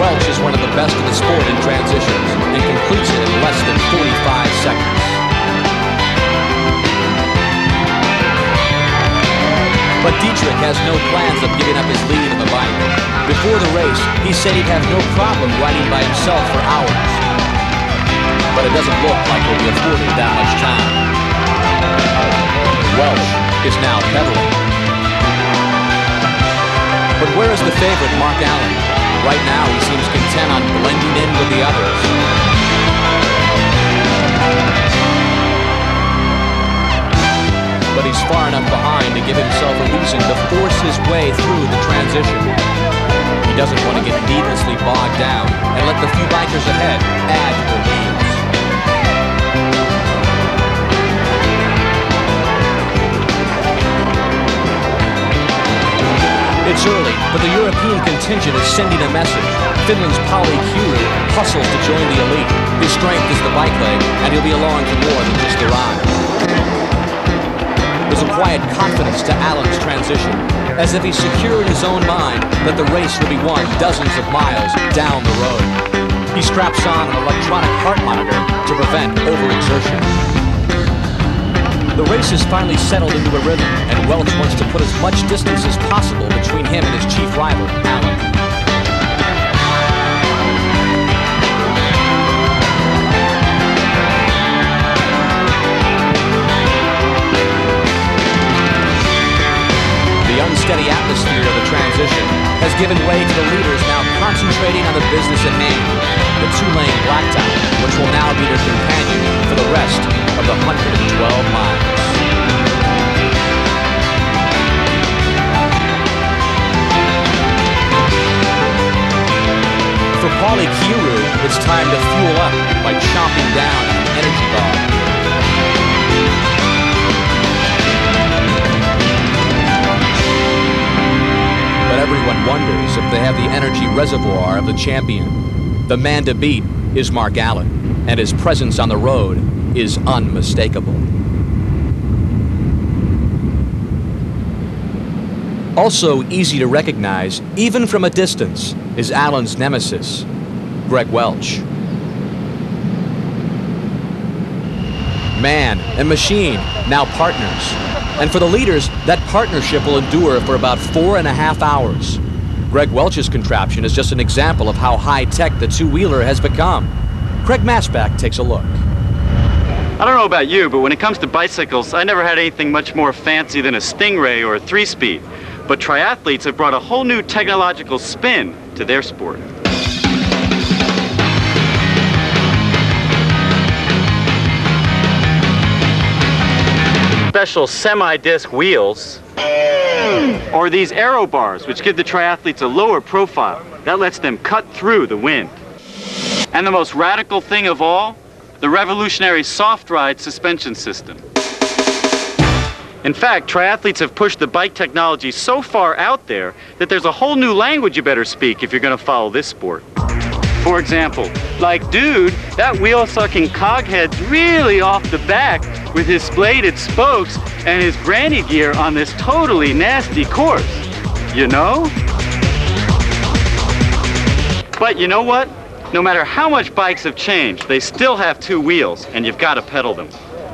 Welch is one of the best in the sport in transitions and completes it in less than 45 seconds. But Dietrich has no plans of giving up his lead in the bike. Before the race, he said he'd have no problem riding by himself for hours. But it doesn't look like he'll be afforded that much time. Welch is now pedaling. But where is the favorite, Mark Allen? Right now, he seems content on blending in with the others. But he's far enough behind to give himself a reason to force his way through the transition. He doesn't want to get needlessly bogged down and let the few bikers ahead add to their leads. It's early, but the European contingent is sending a message. Finland's Pauli Kiuru hustles to join the elite. His strength is the bike leg, and he'll be along for more than just a ride. There's a quiet confidence to Allen's transition, as if he's secure in his own mind that the race will be won dozens of miles down the road. He straps on an electronic heart monitor to prevent overexertion. The race has finally settled into a rhythm, and Welch wants to put as much distance as possible between him and his chief rival, Allen. The unsteady atmosphere of the transition has given way to the leaders now concentrating on the business at hand, the two-lane blacktop, which will now be their companion for the rest of the 112 miles. For Pauli Kiuru, it's time to fuel up by chomping down on an energy bar. But everyone wonders if they have the energy reservoir of the champion. The man to beat is Mark Allen, and his presence on the road is unmistakable. Also easy to recognize, even from a distance, is Allen's nemesis, Greg Welch. Man and machine, now partners. And for the leaders, that partnership will endure for about 4.5 hours. Greg Welch's contraption is just an example of how high-tech the two-wheeler has become. Craig Masbach takes a look. I don't know about you, but when it comes to bicycles, I never had anything much more fancy than a Stingray or a 3-speed. But triathletes have brought a whole new technological spin to their sport. Special semi-disc wheels, or these aero bars, which give the triathletes a lower profile. That lets them cut through the wind. And the most radical thing of all, the revolutionary soft ride suspension system. In fact, triathletes have pushed the bike technology so far out there that there's a whole new language you better speak if you're going to follow this sport. For example, like, dude, that wheel-sucking coghead's really off the back with his bladed spokes and his granny gear on this totally nasty course. You know? But you know what? No matter how much bikes have changed, they still have two wheels, and you've got to pedal them.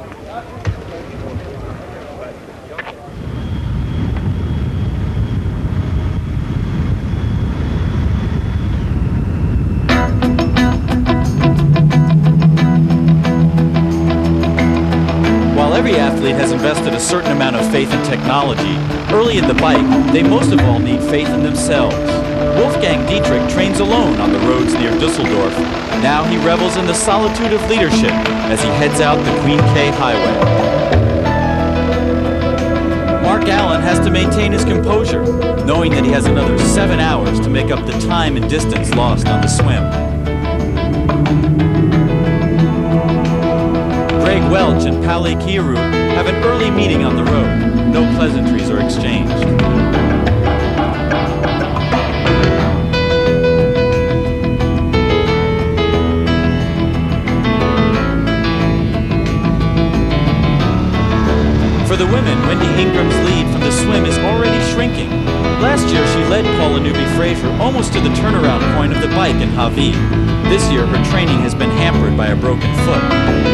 Every athlete has invested a certain amount of faith in technology. Early in the bike, they most of all need faith in themselves. Wolfgang Dietrich trains alone on the roads near Dusseldorf. Now he revels in the solitude of leadership as he heads out the Queen K Highway. Mark Allen has to maintain his composure, knowing that he has another 7 hours to make up the time and distance lost on the swim. Greg Welch and Pauli Kiuru have an early meeting on the road. No pleasantries are exchanged. For the women, Wendy Ingram's lead from the swim is already shrinking. Last year, she led Paula Newby-Fraser Fraser almost to the turnaround point of the bike in Hawi. This year, her training has been hampered by a broken foot.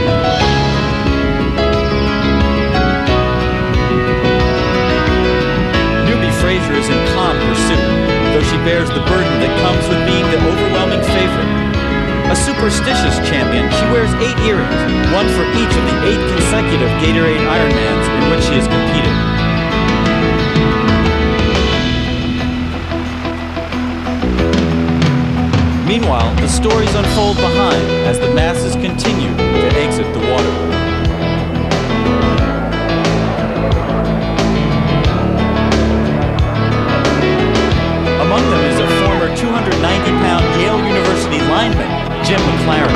Newbie Fraser is in calm pursuit, though she bears the burden that comes with being the overwhelming favorite. A superstitious champion, she wears 8 earrings, one for each of the 8 consecutive Gatorade Ironmans in which she has competed. Meanwhile, the stories unfold behind as the masses continue to exit the water. Among them is a former 290-pound Yale University lineman, Jim McLaren.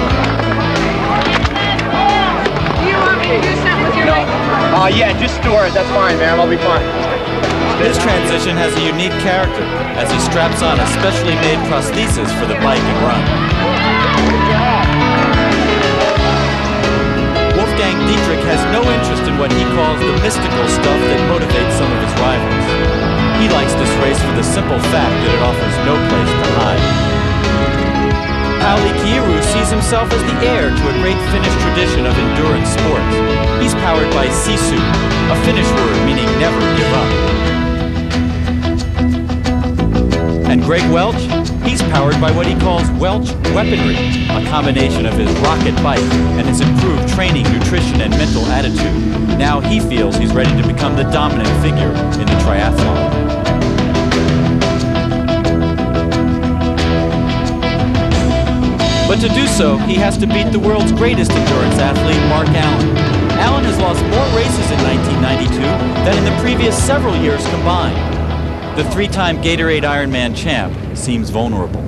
Do you want me to do something with your leg? Yeah, just store it. That's fine, ma'am. I'll be fine. His transition has a unique character as he straps on a specially made prosthesis for the bike and run. Wolfgang Dietrich has no interest in what he calls the mystical stuff that motivates some of his rivals. He likes this race for the simple fact that it offers no place to hide. Pauli Kiiru sees himself as the heir to a great Finnish tradition of endurance sports. He's powered by sisu, a Finnish word meaning never give up. And Greg Welch, he's powered by what he calls Welch weaponry, a combination of his rocket bike and his improved training, nutrition, and mental attitude. Now he feels he's ready to become the dominant figure in the triathlon. But to do so, he has to beat the world's greatest endurance athlete, Mark Allen. Allen has lost more races in 1992 than in the previous several years combined. The 3-time Gatorade Ironman champ seems vulnerable.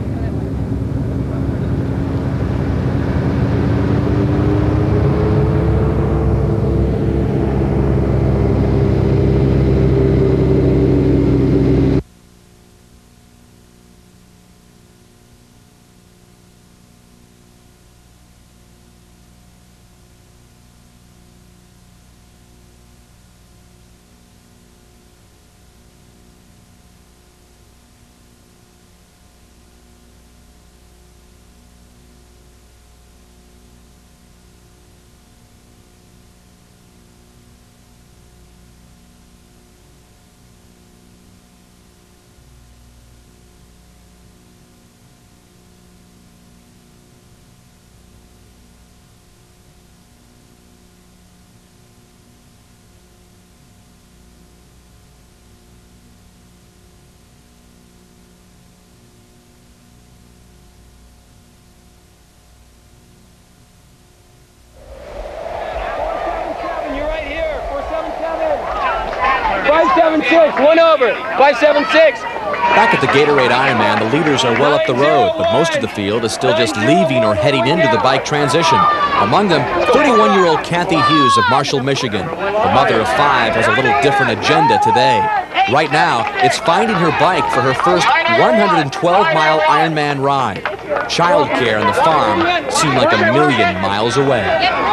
One over. 576. Back at the Gatorade Ironman, the leaders are well up the road, but most of the field is still just leaving or heading into the bike transition. Among them, 31-year-old Kathy Hughes of Marshall, Michigan. The mother of 5 has a little different agenda today. Right now, it's finding her bike for her first 112-mile Ironman ride. Childcare and the farm seem like a million miles away.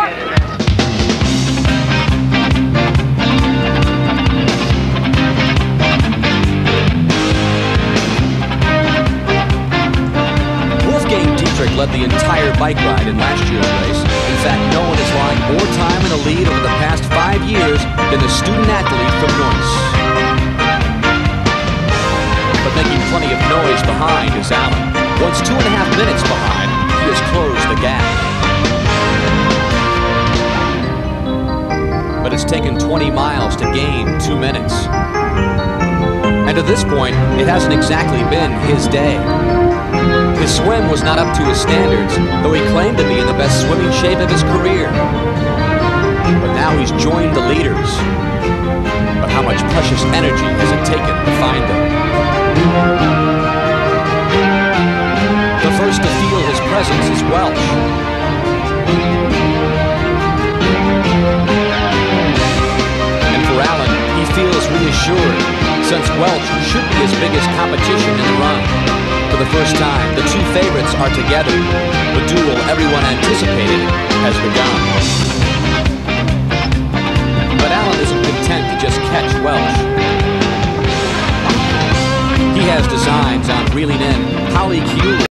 Led the entire bike ride in last year's race. In fact, no one has lying more time in the lead over the past 5 years than the student athlete from Neuss. But making plenty of noise behind is Allen. Once 2.5 minutes behind, he has closed the gap. But it's taken 20 miles to gain 2 minutes. And to this point, it hasn't exactly been his day. His swim was not up to his standards, though he claimed to be in the best swimming shape of his career. But now he's joined the leaders. But how much precious energy has it taken to find them? The first to feel his presence is Welch. And for Allen, he feels reassured, since Welch should be his biggest competition in the run. For the first time, the 2 favorites are together. The duel everyone anticipated has begun. But Allen isn't content to just catch Welch. He He has designs on reeling in polycular